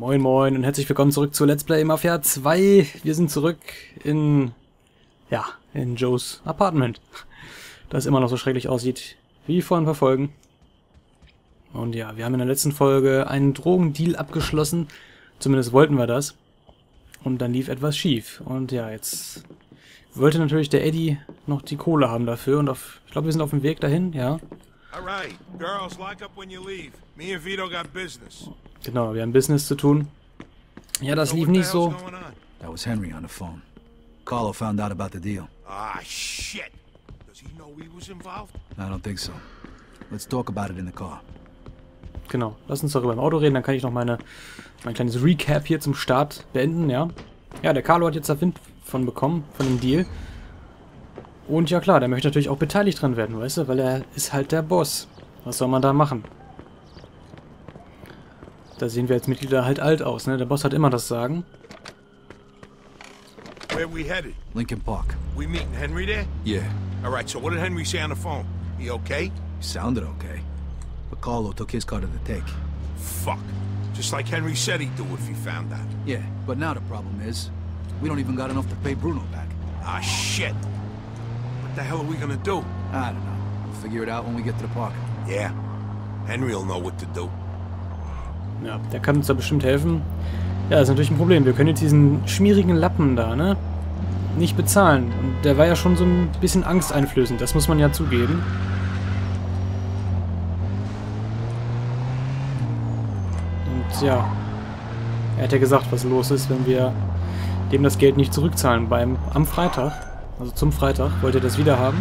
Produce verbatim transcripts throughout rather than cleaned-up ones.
Moin moin und herzlich willkommen zurück zu Let's Play Mafia zwei. Wir sind zurück in, ja, in Joes Apartment, das immer noch so schrecklich aussieht wie vor ein paar Folgen. Und ja, wir haben in der letzten Folge einen Drogendeal abgeschlossen, zumindest wollten wir das. Und dann lief etwas schief. Und ja, jetzt wollte natürlich der Eddie noch die Kohle haben dafür und auf, ich glaube, wir sind auf dem Weg dahin, ja. Alright, girls, lock up when you leave. Me and Vito got business. Genau, wir haben Business zu tun. Ja, das lief nicht so. That was Henry on the phone. Carlo found out about the deal. Ah, shit. Does he know we was involved? I don't think so. Let's talk about it in the car. Genau, lass uns darüber im Auto reden, dann kann ich noch meine, mein kleines Recap hier zum Start beenden, ja. Ja, der Carlo hat jetzt da Wind von bekommen, von dem Deal. Und ja klar, der möchte natürlich auch beteiligt dran werden, weißt du, weil er ist halt der Boss. Was soll man da machen? Da sehen wir als Mitglieder halt alt aus, ne? Der Boss hat immer das Sagen. Where we headed? Lincoln Park. We meeting Henry there? Yeah. Alright, so what did Henry say on the phone? He okay? He sounded okay. But Carlo took his car to the take. Fuck. Just like Henry said he'd do if he found out. Yeah, but now the problem is, we don't even got enough to pay Bruno back. Ah, shit. What the hell are we gonna do? I don't know. We'll figure it out when we get to the park. Yeah. Henry'll know what to do. Ja, der kann uns da bestimmt helfen. Ja, das ist natürlich ein Problem. Wir können jetzt diesen schmierigen Lappen da, ne, nicht bezahlen. Und der war ja schon so ein bisschen angsteinflößend. Das muss man ja zugeben. Und ja, er hat ja gesagt, was los ist, wenn wir dem das Geld nicht zurückzahlen beim am Freitag. Also zum Freitag wollte er das wieder haben.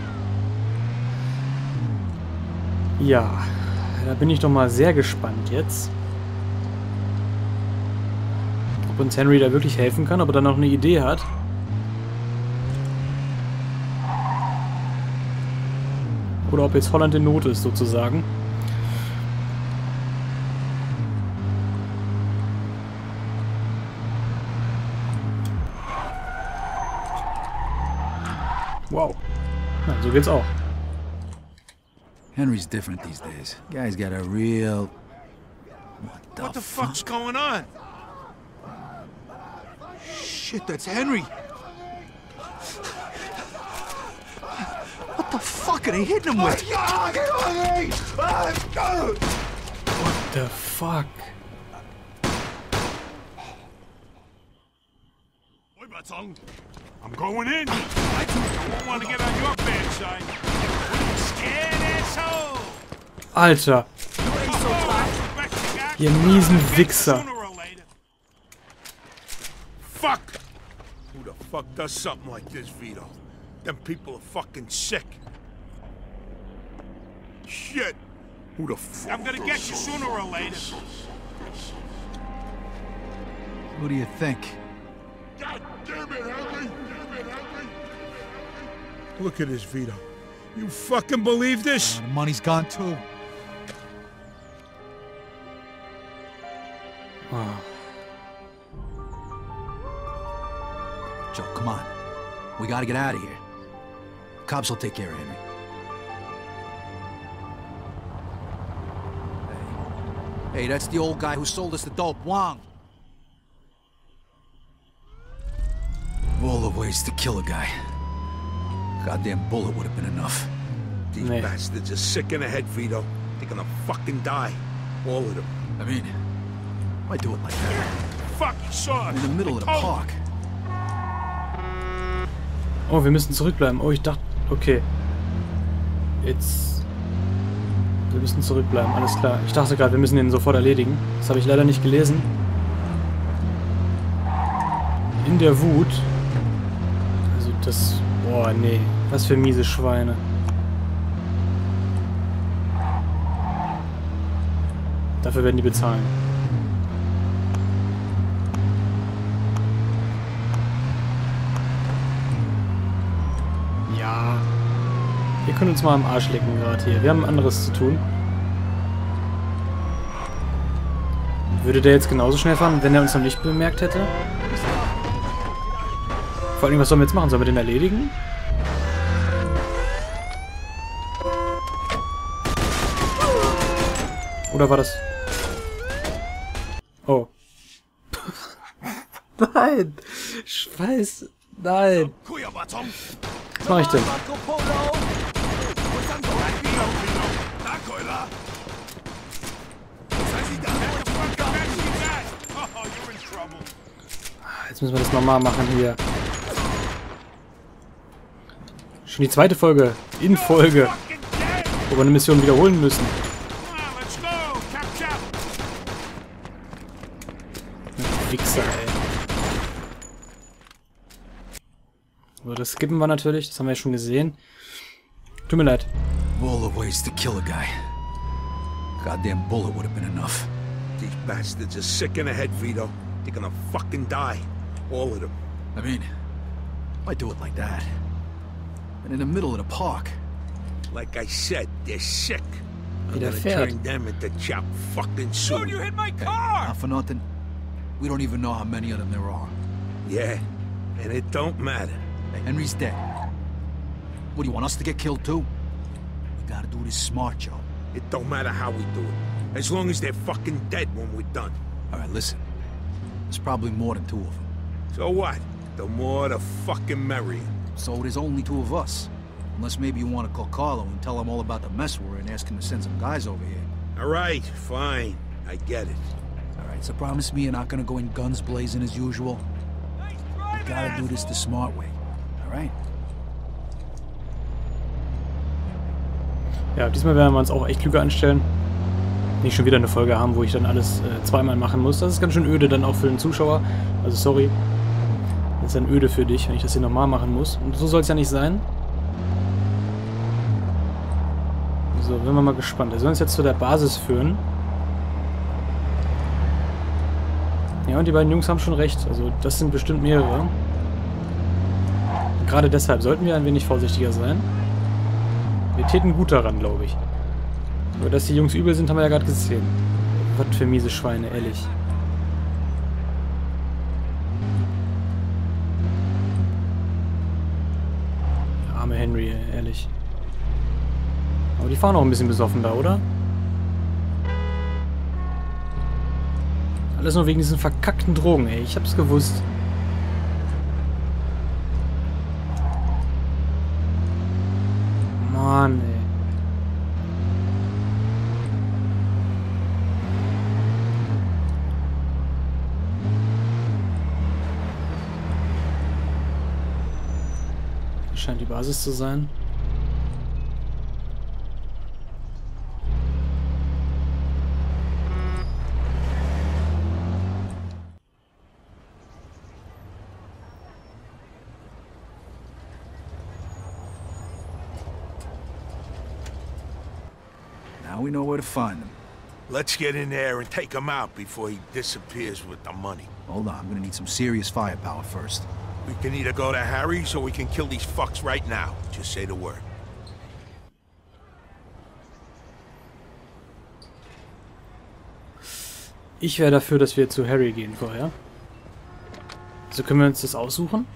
Ja, da bin ich doch mal sehr gespannt jetzt. Ob uns Henry da wirklich helfen kann, ob er da noch eine Idee hat. Oder ob jetzt Holland in Not ist, sozusagen. Wow. Ja, so geht's auch. Henry's different these days. Guy's got a real... What the, What the fuck? fuck's going on? Shit, that's Henry! What the fuck are they hitting him with? What the fuck? I'm going in. I don't want to get on your bad side. You scared, asshole? Alter, ihr miesen Wichser. Fuck! Who the fuck does something like this, Vito? Them people are fucking sick. Shit! Who the fuck? I'm gonna get you sooner or later. What do you think? God damn it, Henry! Look at this, Vito. You fucking believe this? Uh, the money's gone too. Oh. Joe, come on. We gotta get out of here. Cops will take care of Henry. Hey. Hey, that's the old guy who sold us the dope, Wong. Of all the ways to kill a guy, goddamn bullet would have been enough. These Nee. bastards are sick in the head, Vito. They're gonna fucking die. All of them. I mean, why do it like that? Fuck, you saw it. In the middle of the Oh. park. Oh, wir müssen zurückbleiben. Oh, ich dachte... Okay. Jetzt... Wir müssen zurückbleiben, alles klar. Ich dachte gerade, wir müssen den sofort erledigen. Das habe ich leider nicht gelesen. In der Wut... Also das... Boah, nee. Was für miese Schweine. Dafür werden die bezahlen. Ja. Wir können uns mal am Arsch lecken gerade hier. Wir haben anderes zu tun. Würde der jetzt genauso schnell fahren, wenn er uns noch nicht bemerkt hätte? Vor allem, was sollen wir jetzt machen? Sollen wir den erledigen? Oder war das... Oh. Nein! Scheiß! Nein! Was mache ich denn? Jetzt müssen wir das nochmal machen hier. Schon die zweite Folge. In Folge. Wo wir eine Mission wiederholen müssen. Wichser, ey. So, das skippen wir natürlich. Das haben wir ja schon gesehen. Tut mir leid. Of all the ways to kill a guy, goddamn bullet would have been enough. These bastards are sick in the head, Vito. They're gonna fucking die. All of them. I mean, why do it like that? And in the middle of the park. Like I said, they're sick. I'm Wieder gonna fährt. turn them into chop fucking soon. Dude, you hit my Hey, car! not for nothing. We don't even know how many of them there are. Yeah, and it don't matter. Hey, Henry's dead. What, do you want us to get killed too? We gotta do this smart, Joe. It don't matter how we do it. As long as they're fucking dead when we're done. Alright, listen. There's probably more than two of them. So what? The more the fucking merrier. So there's only two of us. Unless maybe you want to call Carlo and tell him all about the mess we're in, ask him to send some guys over here. All right, fine. I get it. Alright, so promise me you're not gonna go in guns blazing as usual. Nice We driving, gotta do this the smart way. Alright? Ja, diesmal werden wir uns auch echt klüger anstellen. Nicht schon wieder eine Folge haben, wo ich dann alles äh, zweimal machen muss. Das ist ganz schön öde dann auch für den Zuschauer. Also sorry. Das ist dann öde für dich, wenn ich das hier nochmal machen muss. Und so soll es ja nicht sein. So, sind wir mal gespannt. Er soll uns jetzt zu der Basis führen. Ja, und die beiden Jungs haben schon recht. Also das sind bestimmt mehrere. Und gerade deshalb sollten wir ein wenig vorsichtiger sein. Wir täten gut daran, glaube ich. Aber dass die Jungs übel sind, haben wir ja gerade gesehen. Was für miese Schweine, ehrlich. Der arme Henry, ehrlich. Aber die fahren auch ein bisschen besoffen da, oder? Alles nur wegen diesen verkackten Drogen, ey. Ich hab's gewusst. Mann, ey. Das scheint die Basis zu sein. Now we know where to find them. Let's get in there and take him out before he disappears with the money. Hold on, I'm gonna need some serious firepower first. We can either go to Harry's or we can kill these fucks right now. Just say the word. Ich wäre dafür, dass wir zu Harry gehen vorher. Also können wir uns das aussuchen?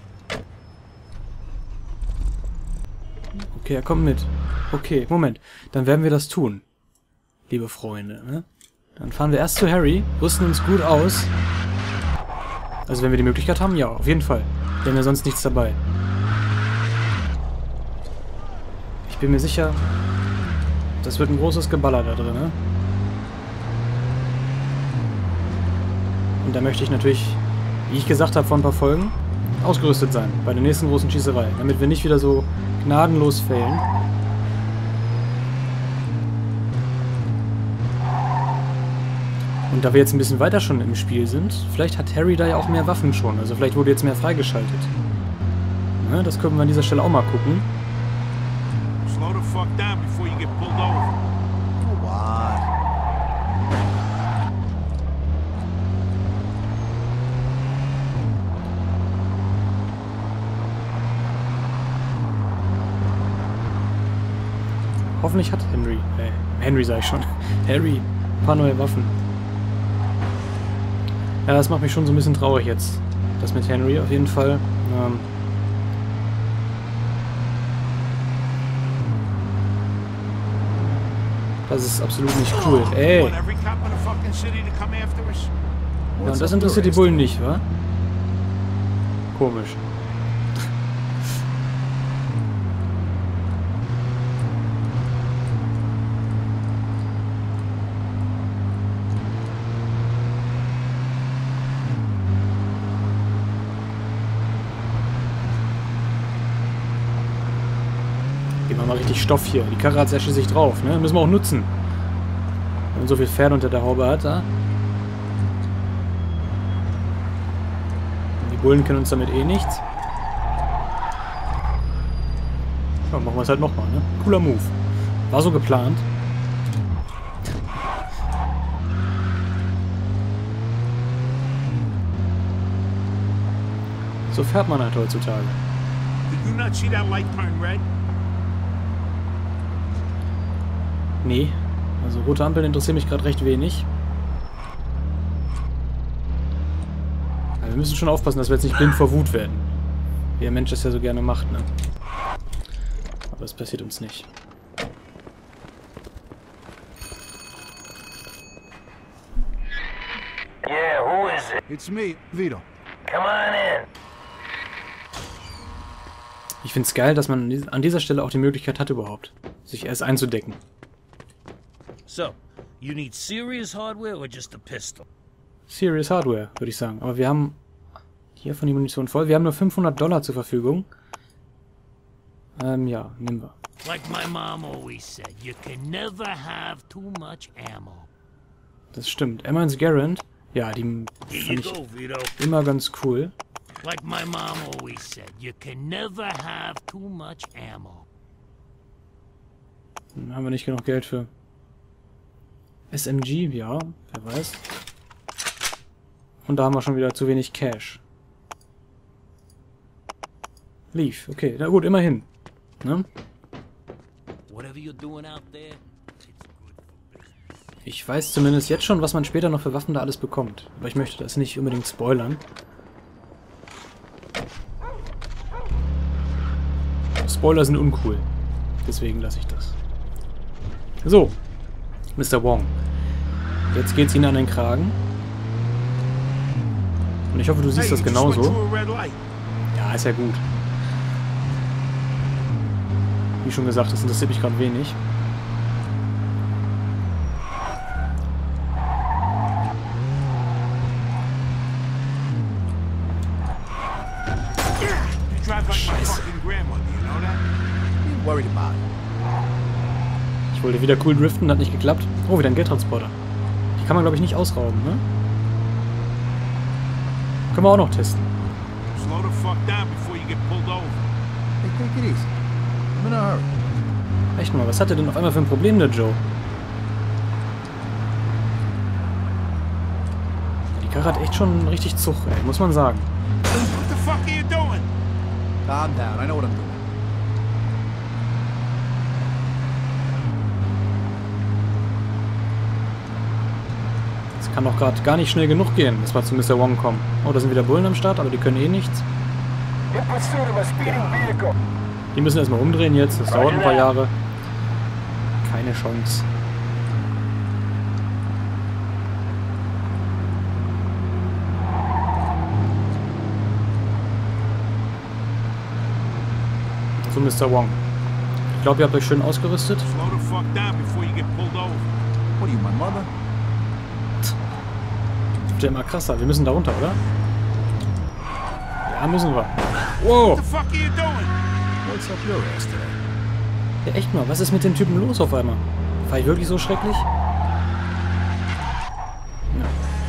Okay, er kommt mit. Okay, Moment. Dann werden wir das tun. Liebe Freunde, ne? Dann fahren wir erst zu Harry, rüsten uns gut aus. Also wenn wir die Möglichkeit haben, ja, auf jeden Fall. Wir haben ja sonst nichts dabei. Ich bin mir sicher, das wird ein großes Geballer da drin, ne? Und da möchte ich natürlich, wie ich gesagt habe vor ein paar Folgen, ausgerüstet sein bei der nächsten großen Schießerei, damit wir nicht wieder so gnadenlos failen. Und da wir jetzt ein bisschen weiter schon im Spiel sind, vielleicht hat Harry da ja auch mehr Waffen schon, also vielleicht wurde jetzt mehr freigeschaltet. Ne, das können wir an dieser Stelle auch mal gucken. Slow the fuck down before you get pulled over. What? Hoffentlich hat Henry, äh, Henry sag ich schon, Harry, ein paar neue Waffen. Ja, das macht mich schon so ein bisschen traurig jetzt. Das mit Henry auf jeden Fall. Ähm das ist absolut nicht cool. Ey! Want every cop in the fucking city to come after us? Ja, und das interessiert die Bullen nicht, wa? Komisch. Geben wir mal richtig Stoff hier. Die Karre hat sehr schließlich drauf, ne? Müssen wir auch nutzen. Wenn man so viel Pferde unter der Haube hat, da. Die Bullen können uns damit eh nichts. Ja, machen wir es halt nochmal, ne? Cooler Move. War so geplant. So fährt man halt heutzutage. Did you not see that light turn red? Nee, also rote Ampeln interessieren mich gerade recht wenig. Aber wir müssen schon aufpassen, dass wir jetzt nicht blind vor Wut werden. Wie der Mensch das ja so gerne macht, ne? Aber das passiert uns nicht. Yeah, who is it? It's me, Vito. Come on in. Ich find's geil, dass man an dieser Stelle auch die Möglichkeit hat überhaupt, sich erst einzudecken. So, you need serious hardware or just a pistol? Serious Hardware, würde ich sagen. Aber wir haben hier von die Munition voll. Wir haben nur fünfhundert Dollar zur Verfügung. Ähm, ja, nehmen wir. Like my mom always said, you can never have too much ammo. Das stimmt. Emmons Garand, ja, die fand Here you ich go, Vito. immer ganz cool. Like my mom always said, you can never have too much ammo. Dann haben wir nicht genug Geld für. S M G, ja, wer weiß. Und da haben wir schon wieder zu wenig Cash. Leaf, okay, na gut, immerhin. Ne? Whatever you're doing out there, it's good for business. Ich weiß zumindest jetzt schon, was man später noch für Waffen da alles bekommt. Aber ich möchte das nicht unbedingt spoilern. Spoiler sind uncool. Deswegen lasse ich das. So. Mister Wong. Jetzt geht's Ihnen an den Kragen. Und ich hoffe, du siehst Hey, das you just went genauso. through a red light. Ja, ist ja gut. Wie schon gesagt, das interessiert mich gerade wenig. You drive like my fucking grandmother, you know that? What are you worried about? Ich wollte wieder cool driften, hat nicht geklappt. Oh, wieder ein Geldtransporter. Die kann man, glaube ich, nicht ausrauben, ne? Können wir auch noch testen. Slow the fuck down before you get pulled over. Hey, take it easy. I'm in a hurry. Echt mal, was hat er denn auf einmal für ein Problem, der Joe? Die Karre hat echt schon richtig Zug, ey, muss man sagen. What the fuck are you doing? Calm down. I know what I'm doing. Das kann doch gerade gar nicht schnell genug gehen, dass wir zu Mister Wong kommen. Oh, da sind wieder Bullen am Start, aber die können eh nichts. In pursuit of a speeding vehicle. Die müssen erstmal umdrehen jetzt, das dauert ein paar Jahre. Keine Chance. So, Mister Wong. Ich glaube, ihr habt euch schön ausgerüstet. Slow the fuck down before you get pulled over. What are you, my mother? Wird ja immer krasser. Wir müssen da runter, oder? Ja, müssen wir. Wow! What the fuck are you doing? What's up your ass today? Ja, echt mal, was ist mit dem Typen los auf einmal? War ich wirklich so schrecklich? Ja.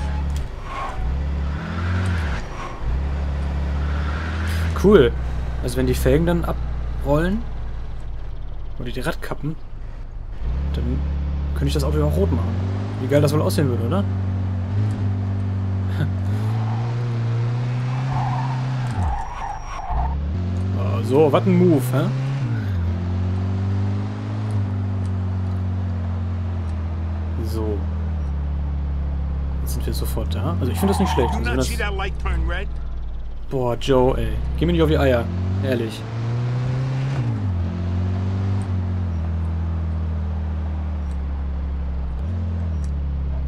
Cool. Also wenn die Felgen dann abrollen oder die Radkappen, dann könnte ich das Auto ja auch rot machen. Wie geil das wohl aussehen würde, oder? Oh, so, was ein Move, hä? So. Jetzt sind wir sofort da. Also ich finde das nicht schlecht. Do Also wenn not das see that light turn red? Boah, Joe, ey. Geh mir nicht auf die Eier. Ehrlich.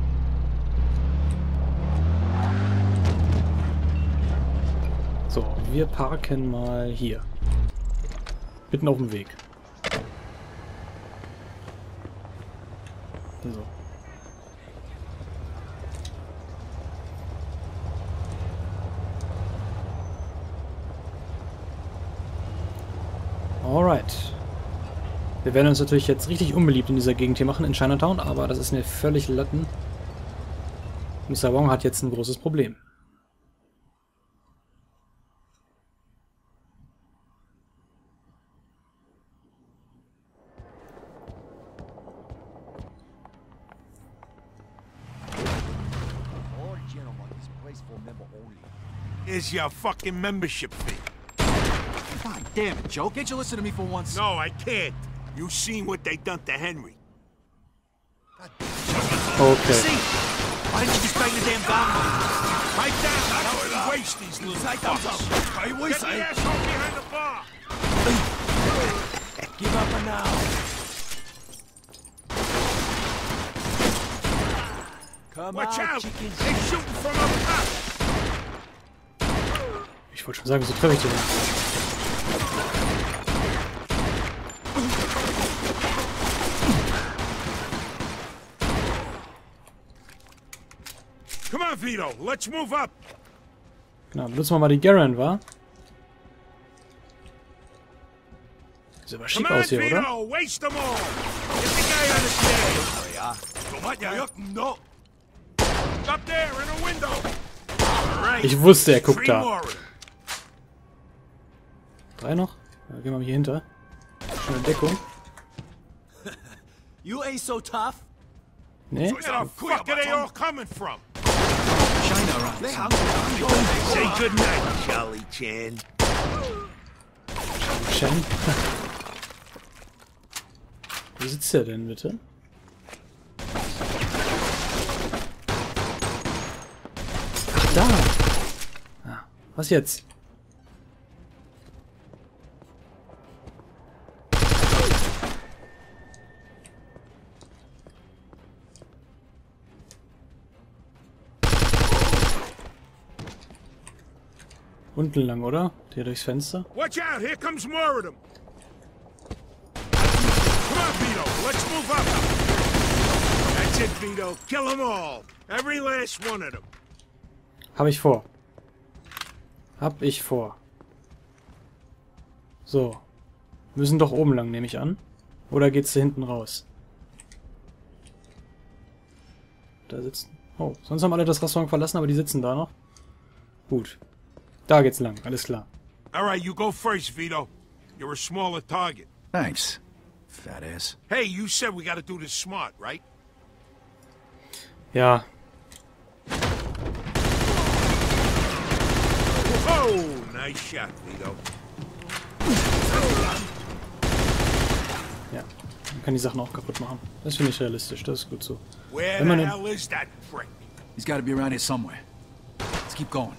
So, wir parken mal hier. Mitten auf dem Weg. So. Alright. Wir werden uns natürlich jetzt richtig unbeliebt in dieser Gegend hier machen, in Chinatown, aber das ist mir völlig Latten. Mister Wong hat jetzt ein großes Problem. Here's your fucking membership fee. God damn it, Joe. Can't you listen to me for once? No, I can't. You seen what they done to Henry. Okay. See? Why didn't you just bang the damn gong? Right down. I don't waste these little fucks. Get the asshole behind the bar. Give up and now. Come Watch out, out. chickens. They're shooting from up top. Ich wollte schon sagen, so treffe ich den. Come on, Vito. Let's move up. Genau, benutzen wir mal die Garen, wa? Sieht aber schick Come on, aus hier, oder? Vito. Waste them all. Get the guy on the stairs. No. Up there in a window. All right. Ich wusste, er guckt Three da. more of them. Drei noch? Ja, gehen wir mal hier hinter. Schöne Deckung. You ain't so tough. Nee? Where the fuck are they all coming from? China around. Say goodnight, Charlie Chan. Shen. Wo sitzt der denn, bitte? Ach, da! Ah, was jetzt? Unten lang, oder? Der durchs Fenster. Watch out, here comes more of them. Come on, Vito, let's move up. That's it, Vito. Kill them all. Every last one of them. Hab ich vor. Hab ich vor. So. Müssen doch oben lang, nehme ich an. Oder geht's da hinten raus? Da sitzen... Oh, sonst haben alle das Restaurant verlassen, aber die sitzen da noch. Gut. Da geht's lang, alles klar. All right, you go first, Vito. You're a smaller target. Thanks, fat ass. Hey, you said we gotta do this smart, right? Ja. Oh, nice shot, Vito. Ja. Man kann die Sachen auch kaputt machen. Das finde ich realistisch, das ist gut so. Where Wenn the man den- hell is that prick? He's got to be around here somewhere. Let's keep going.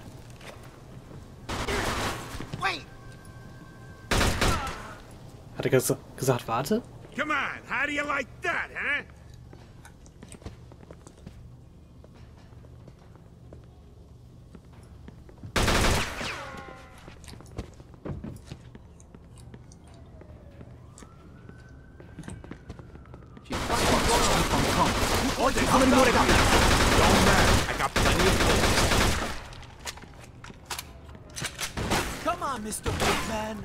Hat er ges gesagt, warte? Come on, how do you like that, huh? How many more they got? Don't matter. I got plenty of bullets. Come on, Mister Big Man.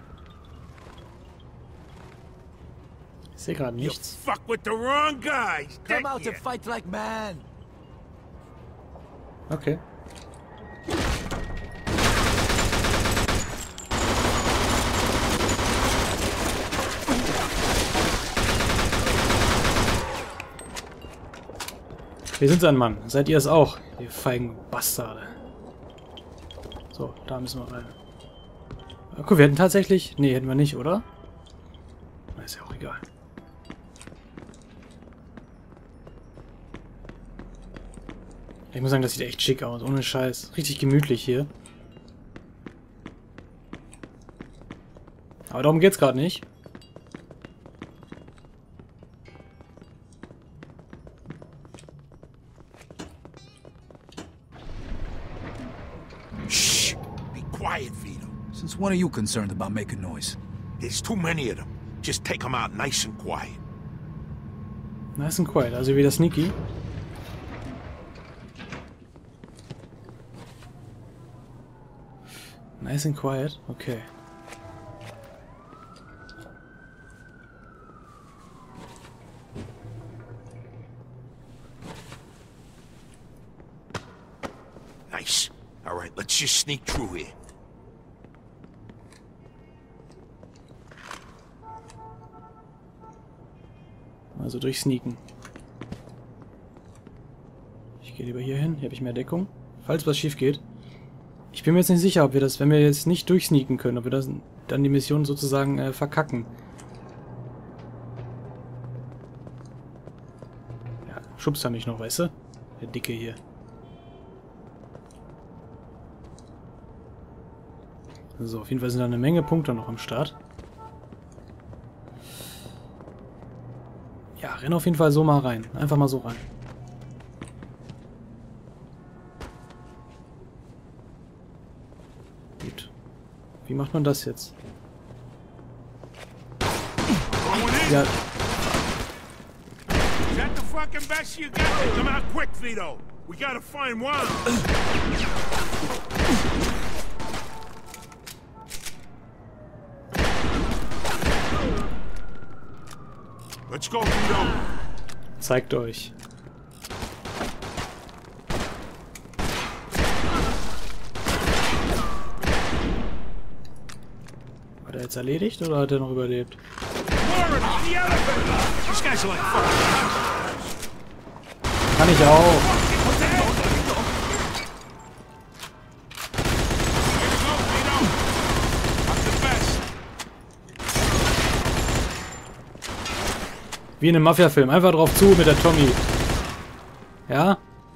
Ich sehe gerade You nichts. fuck with the wrong guys. Come didn't out ya? and fight like man. Okay. Wir sind ein Mann. Seid ihr es auch, ihr feigen Bastarde. So, da müssen wir rein. Guck, wir hätten tatsächlich... Nee, hätten wir nicht, oder? Na, ist ja auch egal. Ich muss sagen, das sieht echt schick aus. Ohne Scheiß. Richtig gemütlich hier. Aber darum geht's gerade nicht. Shh. Be quiet, Vito. Since when are you concerned about making noise? There's too many of them. Just take them out nice and quiet. Nice and quiet, also wieder sneaky. Nice and quiet, okay. Nice. All right, let's just sneak through here. Also durchsneaken. Ich gehe lieber hier hin. Hier habe ich mehr Deckung. Falls was schief geht. Ich bin mir jetzt nicht sicher, ob wir das, wenn wir jetzt nicht durchsneaken können, ob wir das dann die Mission sozusagen äh, verkacken. Ja, schubst er mich noch, weißt du? Der Dicke hier. So, auf jeden Fall sind da eine Menge Punkte noch am Start. Ja, renn auf jeden Fall so mal rein. Einfach mal so rein. Gut. Wie macht man das jetzt? Ja. Is that the fucking best you got? Come out quick, Vito. We gotta find Juan. Let's go, Vito. Zeigt euch. War der jetzt erledigt oder hat er noch überlebt? Kann ich auch. Wie in einem Mafia-Film. Einfach drauf zu mit der Tommy. Ja?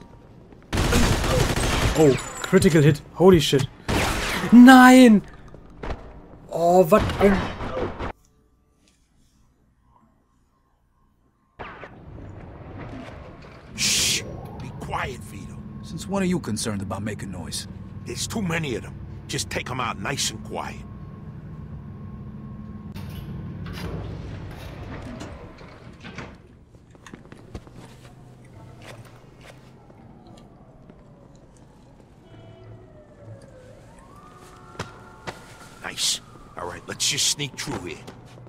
Oh, Critical Hit. Holy shit. Nein! Oh, was ein... Shh! Be quiet, Vito. Since when are you concerned about making noise? There's too many of them. Just take them out nice and quiet. Nice. All right, let's just sneak through here.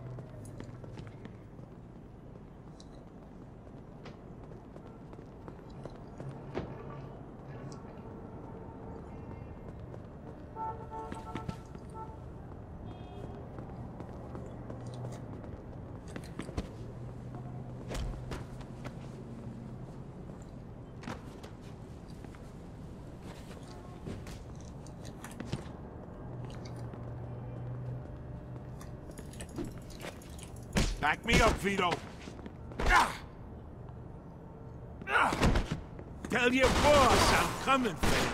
Back me up, Vito. Ah. Ah. Tell your boss I'm coming for him.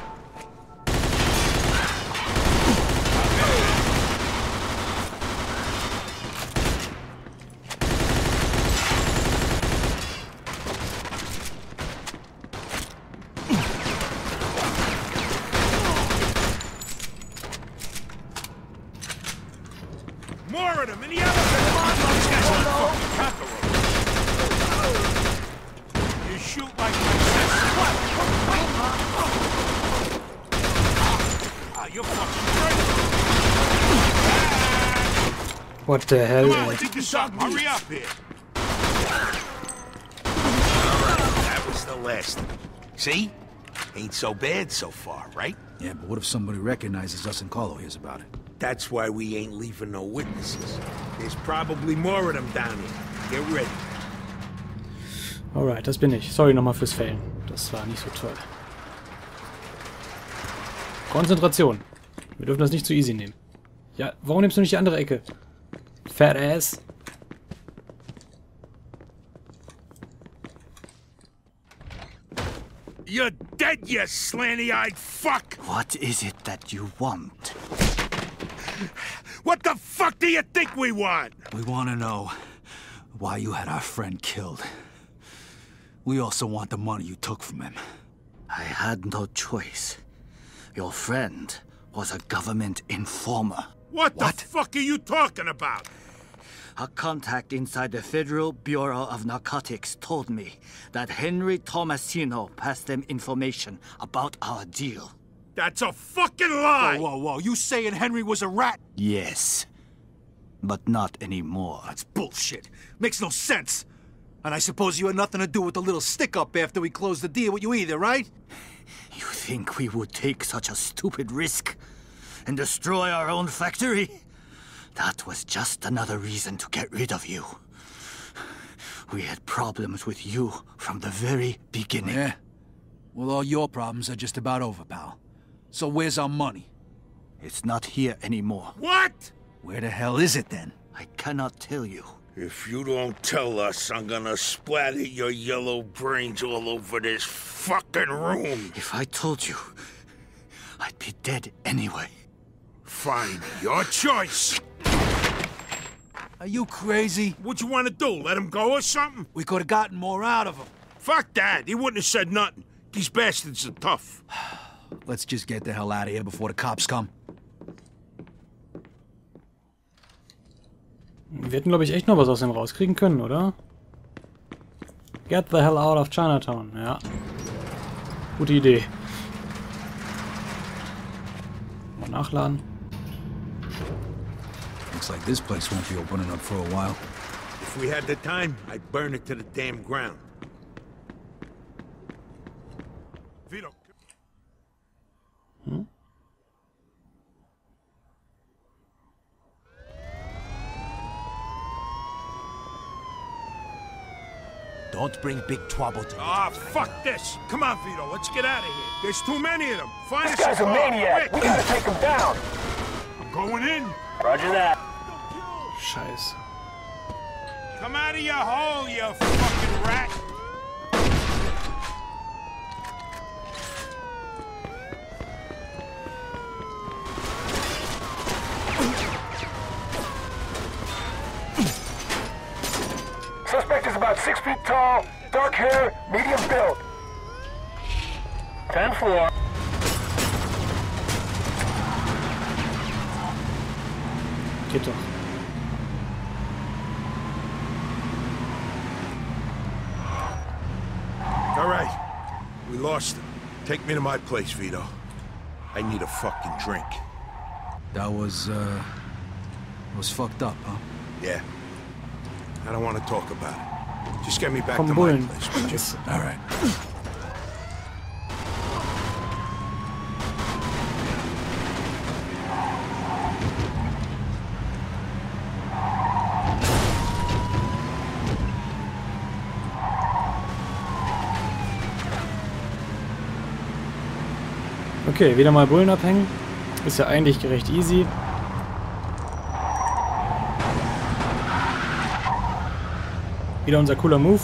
More of them in the elevator. These guys are fucking cockroaches. You shoot like my sister. What? Ah, you're fucking crazy. What the hell? Come on, let's do something. Hurry up here. That was the last of them. See? Ain't so bad so far, right? Yeah, but what if somebody recognizes us and Carlo hears about it? That's why we ain't leaving no witnesses. There's probably more of them down here. Get ready. Alright, das bin ich. Sorry nochmal fürs Failen. Das war nicht so toll. Konzentration. Wir dürfen das nicht zu easy nehmen. Ja, warum nimmst du nicht die andere Ecke? Fat ass. You're dead, you slanty-eyed fuck! What is it that you want? What the fuck do you think we want? We want to know why you had our friend killed. We also want the money you took from him. I had no choice. Your friend was a government informer. What, What? the fuck are you talking about? A contact inside the Federal Bureau of Narcotics told me that Henry Tomasino passed them information about our deal. That's a fucking lie! Whoa, whoa, whoa. You saying Henry was a rat? Yes, but not anymore. That's bullshit. Makes no sense. And I suppose you had nothing to do with the little stick-up after we closed the deal with you either, right? You think we would take such a stupid risk and destroy our own factory? That was just another reason to get rid of you. We had problems with you from the very beginning. Yeah? Well, all your problems are just about over, pal. So where's our money? It's not here anymore. What? Where the hell is it then? I cannot tell you. If you don't tell us, I'm gonna splatter your yellow brains all over this fucking room. If I told you, I'd be dead anyway. Fine, your choice. Are you crazy? What you wanna do, let him go or something? We could have gotten more out of him. Fuck that, he wouldn't have said nothing. These bastards are tough. Let's just get the hell out of here before the cops come. Wir hätten, glaube ich, echt noch was aus dem rauskriegen können, oder? Get the hell out of Chinatown. Ja. Gute Idee. Mal nachladen. Looks like this place won't be opening up for a while. If we had the time, I'd burn it to the damn ground. Vito. Hm? Don't bring big trouble to me. Ah, fuck this. Come on, Vito, let's get out of here. There's too many of them. Find This us guy's a car, maniac. quick. We gotta take him down. I'm going in. Roger that. Scheiße. Come out of your hole, you fucking rat. Suspect is about six feet tall, dark hair, medium build. Ten floor. Geht doch. All right. We lost him. Take me to my place, Vito. I need a fucking drink. That was, uh... was fucked up, huh? Yeah. I don't want to talk about it. Just get me back Komm, to my Bullen. place, would you? All right. Okay, wieder mal Bullen abhängen. Ist ja eigentlich recht easy. Wieder unser cooler Move.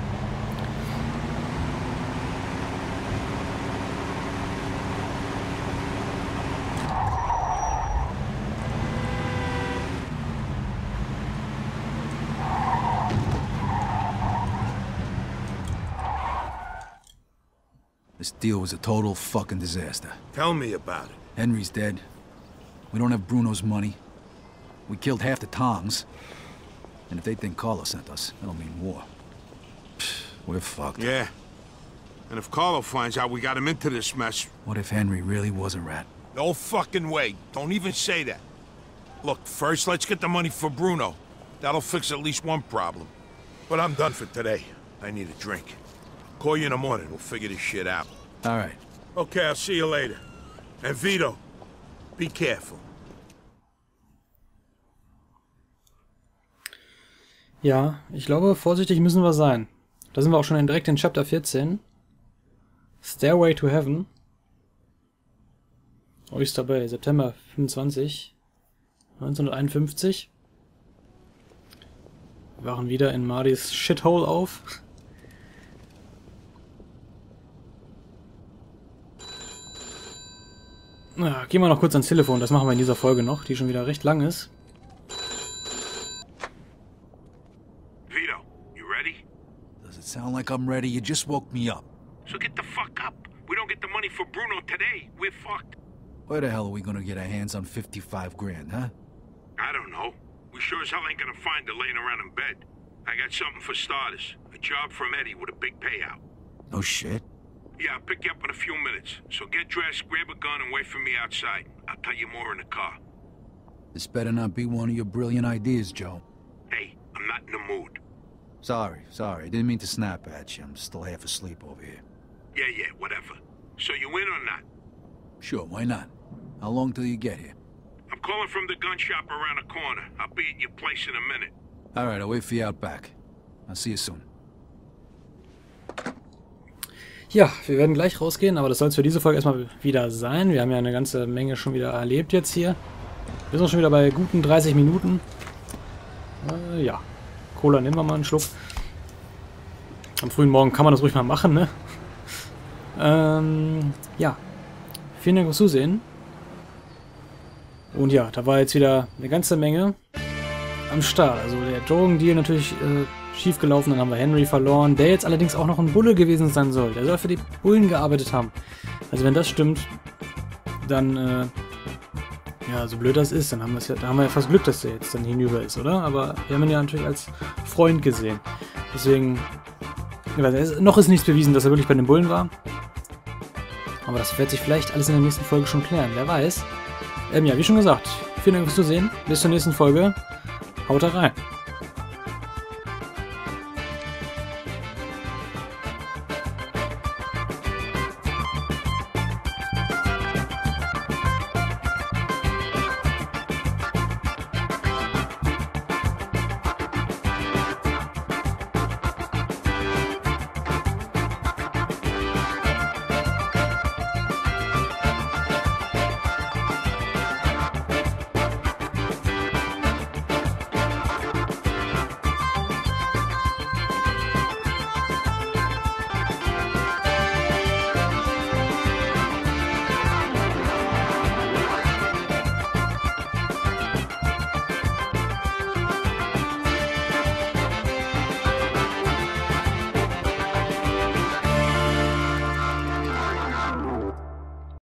This deal was a total fucking disaster. Tell me about it. Henry's dead. We don't have Bruno's money. We killed half the Tongs. And if they think Carlo sent us, that'll mean war. Pfft, we're fucked. Yeah. And if Carlo finds out we got him into this mess... What if Henry really was a rat? No fucking way. Don't even say that. Look, first let's get the money for Bruno. That'll fix at least one problem. But I'm done for today. I need a drink. Call you in the morning. We'll figure this shit out. All right. Okay, I'll see you later. And Vito, be careful. Ja, ich glaube, vorsichtig müssen wir sein. Da sind wir auch schon in, direkt in Chapter vierzehn. Stairway to Heaven. Oyster Bay, September fünfundzwanzig, neunzehnhunderteinundfünfzig. Wir wachen wieder in Mardis Shithole auf. Na, gehen wir noch kurz ans Telefon, das machen wir in dieser Folge noch, die schon wieder recht lang ist. Vito, you ready? Does it sound like I'm ready? You just woke me up. So get the fuck up. We don't get the money for Bruno today, we're fucked. Where the hell are we gonna get our hands on fifty-five grand, huh? I don't know. We sure as hell ain't gonna find her laying around in bed. I got something for starters. A job from Eddie with a big payout. No shit. Yeah, I'll pick you up in a few minutes. So get dressed, grab a gun, and wait for me outside. I'll tell you more in the car. This better not be one of your brilliant ideas, Joe. Hey, I'm not in the mood. Sorry, sorry. Didn't mean to snap at you. I'm still half asleep over here. Yeah, yeah, whatever. So you in or not? Sure, why not? How long till you get here? I'm calling from the gun shop around the corner. I'll be at your place in a minute. All right, I'll wait for you out back. I'll see you soon. Ja, wir werden gleich rausgehen, aber das soll es für diese Folge erstmal wieder sein. Wir haben ja eine ganze Menge schon wieder erlebt jetzt hier. Wir sind schon wieder bei guten dreißig Minuten. Äh, ja, Cola nehmen wir mal einen Schluck. Am frühen Morgen kann man das ruhig mal machen, ne? Ähm, ja. Vielen Dank fürs Zusehen. Und ja, da war jetzt wieder eine ganze Menge am Start. Also der Drogendeal natürlich äh, schief gelaufen, dann haben wir Henry verloren, der jetzt allerdings auch noch ein Bulle gewesen sein soll. Der soll für die Bullen gearbeitet haben. Also wenn das stimmt, dann, äh, ja, so blöd das ist, dann haben wir ja, da haben wir ja fast Glück, dass der jetzt dann hinüber ist, oder? Aber wir haben ihn ja natürlich als Freund gesehen. Deswegen, ich weiß nicht, noch ist nichts bewiesen, dass er wirklich bei den Bullen war. Aber das wird sich vielleicht alles in der nächsten Folge schon klären, wer weiß. Ähm, ja, wie schon gesagt, vielen Dank fürs Zusehen. Bis zur nächsten Folge. Haut rein.